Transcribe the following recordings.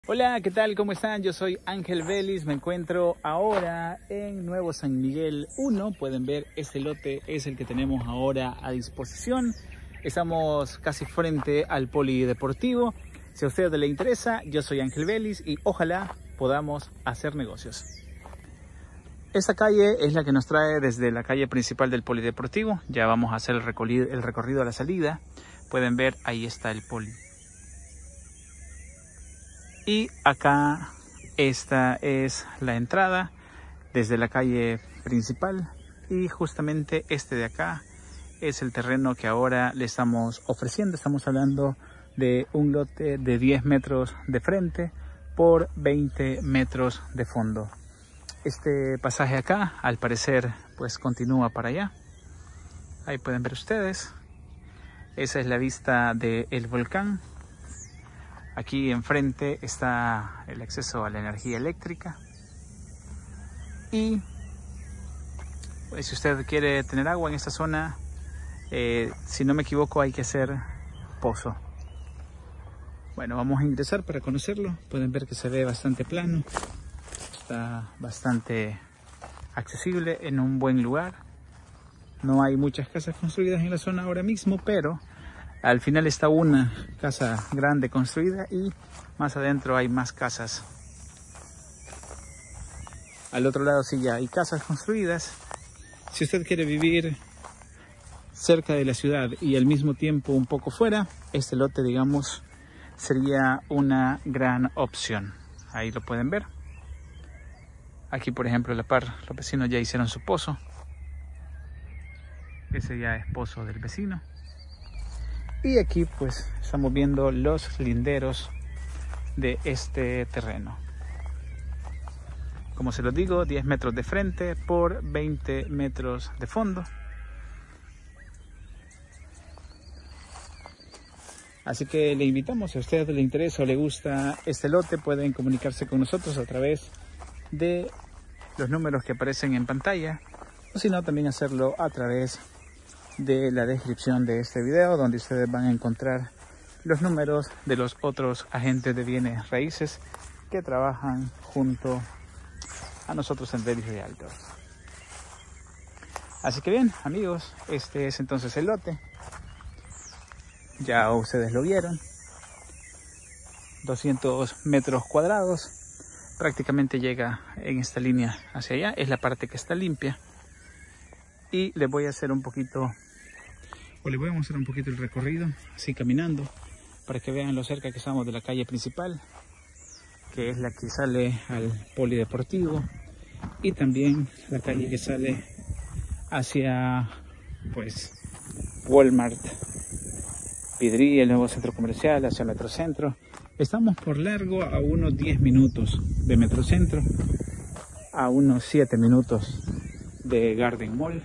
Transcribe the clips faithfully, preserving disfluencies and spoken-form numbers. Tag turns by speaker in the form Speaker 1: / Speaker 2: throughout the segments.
Speaker 1: Hola, ¿qué tal? ¿Cómo están? Yo soy Ángel Vélez, me encuentro ahora en Nuevo San Miguel uno. Pueden ver, este lote es el que tenemos ahora a disposición. Estamos casi frente al polideportivo. Si a ustedes les interesa, yo soy Ángel Vélez y ojalá podamos hacer negocios. Esta calle es la que nos trae desde la calle principal del polideportivo. Ya vamos a hacer el recorrido, el recorrido a la salida. Pueden ver, ahí está el poli. Y acá esta es la entrada desde la calle principal y justamente este de acá es el terreno que ahora le estamos ofreciendo. Estamos hablando de un lote de diez metros de frente por veinte metros de fondo. Este pasaje acá al parecer pues continúa para allá. Ahí pueden ver ustedes. Esa es la vista del volcán. Aquí enfrente está el acceso a la energía eléctrica y pues, si usted quiere tener agua en esta zona, eh, si no me equivoco hay que hacer pozo. Bueno, vamos a ingresar para conocerlo. Pueden ver que se ve bastante plano, está bastante accesible, en un buen lugar. No hay muchas casas construidas en la zona ahora mismo, pero al final está una casa grande construida y más adentro hay más casas. Al otro lado sí ya hay casas construidas. Si usted quiere vivir cerca de la ciudad y al mismo tiempo un poco fuera, este lote, digamos, sería una gran opción. Ahí lo pueden ver. Aquí, por ejemplo, a la par, los vecinos ya hicieron su pozo. Ese ya es pozo del vecino. Y aquí pues estamos viendo los linderos de este terreno. Como se los digo, diez metros de frente por veinte metros de fondo. Así que le invitamos, si a usted le interesa o le gusta este lote, pueden comunicarse con nosotros a través de los números que aparecen en pantalla. O si no, también hacerlo a través de la descripción de este video, donde ustedes van a encontrar los números de los otros agentes de bienes raíces que trabajan junto a nosotros en Vélez Realtors. Así que bien, amigos, este es entonces el lote. Ya ustedes lo vieron, doscientos metros cuadrados, prácticamente llega en esta línea hacia allá. Es la parte que está limpia. Y les voy a hacer un poquito, o les voy a mostrar un poquito el recorrido, así caminando, para que vean lo cerca que estamos de la calle principal, que es la que sale al polideportivo, y también la calle que sale hacia, pues, Walmart, Pidrí, el nuevo centro comercial, hacia Metrocentro. Estamos por largo a unos diez minutos de Metrocentro, a unos siete minutos de Garden Mall.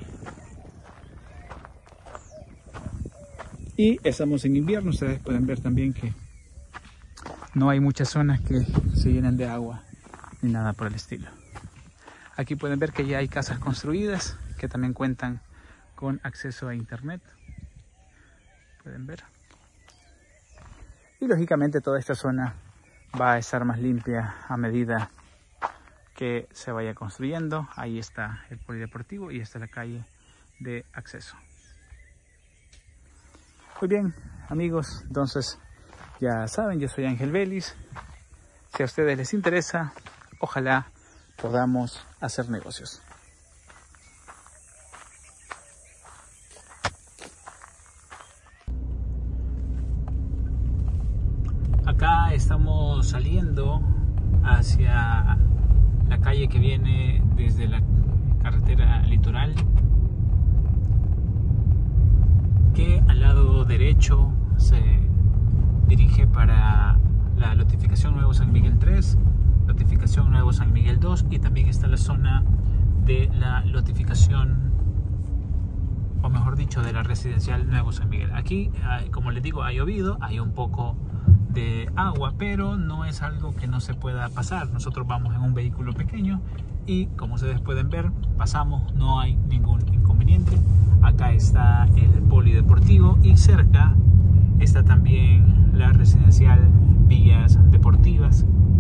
Speaker 1: Y estamos en invierno. Ustedes pueden ver también que no hay muchas zonas que se llenen de agua ni nada por el estilo. Aquí pueden ver que ya hay casas construidas que también cuentan con acceso a internet. Pueden ver. Y lógicamente toda esta zona va a estar más limpia a medida que se vaya construyendo. Ahí está el polideportivo y esta es la calle de acceso. Muy bien, amigos, entonces ya saben, yo soy Ángel Vélez. Si a ustedes les interesa, ojalá podamos hacer negocios. Acá estamos saliendo hacia la calle que viene desde la carretera litoral, que al lado derecho se dirige para la lotificación Nuevo San Miguel tres, lotificación Nuevo San Miguel dos, y también está la zona de la lotificación, o mejor dicho, de la residencial Nuevo San Miguel. Aquí, como les digo, ha llovido, hay un poco de agua, pero no es algo que no se pueda pasar. Nosotros vamos en un vehículo pequeño y, como ustedes pueden ver, pasamos, no hay ningún inconveniente. Acá está el polideportivo y cerca está también la residencial Villas Deportivas,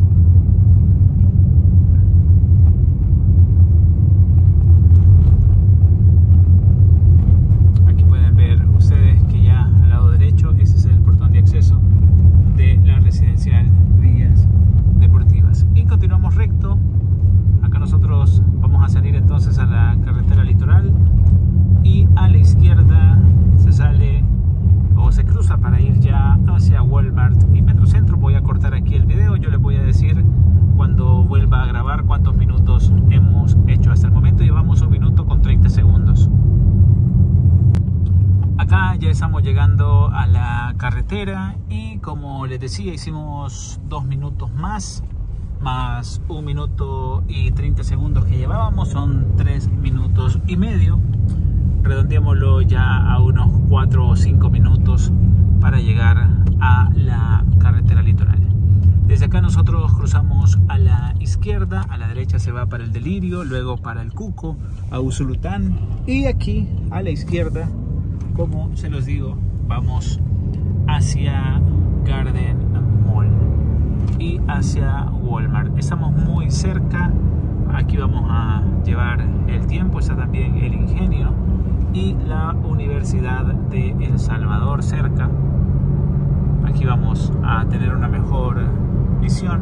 Speaker 1: estamos llegando a la carretera y como les decía, hicimos dos minutos más, más un minuto y treinta segundos que llevábamos, son tres minutos y medio. Redondeémoslo ya a unos cuatro o cinco minutos para llegar a la carretera litoral. Desde acá nosotros cruzamos a la izquierda, a la derecha se va para el Delirio, luego para el Cuco, a Usulután, y aquí a la izquierda, como se los digo, vamos hacia Garden Mall y hacia Walmart. Estamos muy cerca, aquí vamos a llevar el tiempo, está también el Ingenio y la Universidad de El Salvador cerca. Aquí vamos a tener una mejor visión.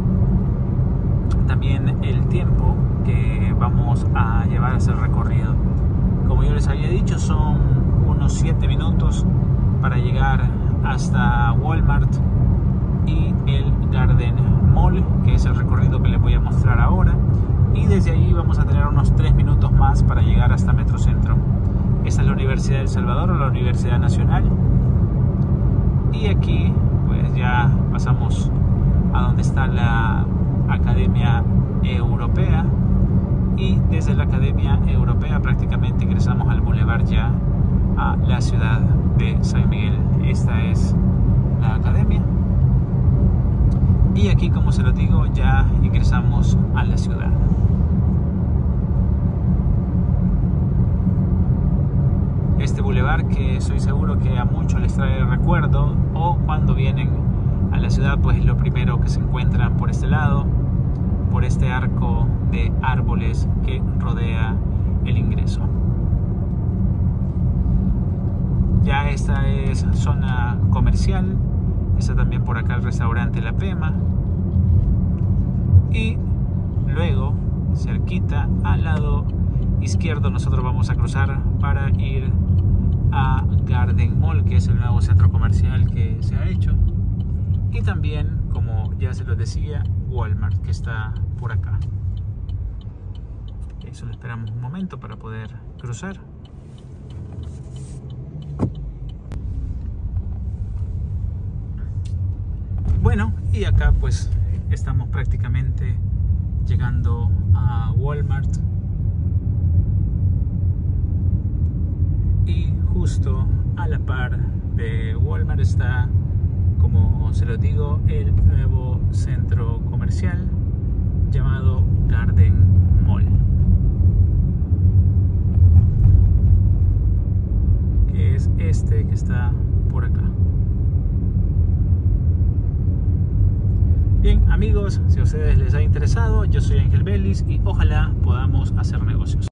Speaker 1: También el tiempo que vamos a llevar a hacer recorrido, como yo les había dicho, son unos siete minutos para llegar hasta Walmart y el Garden Mall, que es el recorrido que les voy a mostrar ahora, y desde ahí vamos a tener unos tres minutos más para llegar hasta Metrocentro. Esta es la Universidad de El Salvador o la Universidad Nacional, y aquí pues ya pasamos a donde está la Academia Europea, y desde la Academia Europea prácticamente ingresamos al bulevar ya a la ciudad de San Miguel. Esta es la academia y aquí, como se lo digo, ya ingresamos a la ciudad. Este bulevar que estoy seguro que a muchos les trae recuerdo, o cuando vienen a la ciudad pues lo primero que se encuentran por este lado, por este arco de árboles que rodea el ingreso. Ya esta es zona comercial, está también por acá el restaurante La Pema, y luego cerquita al lado izquierdo nosotros vamos a cruzar para ir a Garden Mall, que es el nuevo centro comercial que se ha hecho, y también, como ya se los decía, Walmart, que está por acá. Okay, solo esperamos un momento para poder cruzar. Bueno, y acá pues estamos prácticamente llegando a Walmart, y justo a la par de Walmart está, como se los digo, el nuevo centro comercial llamado Garden Mall, que es este que está por acá. Bien, amigos, si a ustedes les ha interesado, yo soy Ángel Vélez y ojalá podamos hacer negocios.